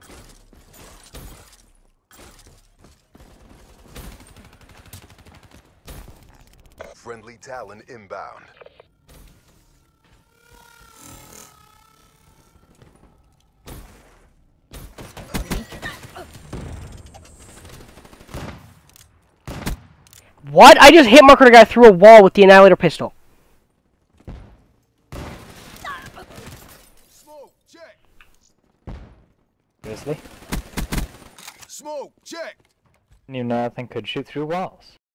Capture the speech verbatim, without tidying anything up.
Friendly Talon inbound. What? I just hit markered a guy through a wall with the Annihilator pistol. Smoke, check. Seriously? Smoke, check. You know nothing could shoot through walls.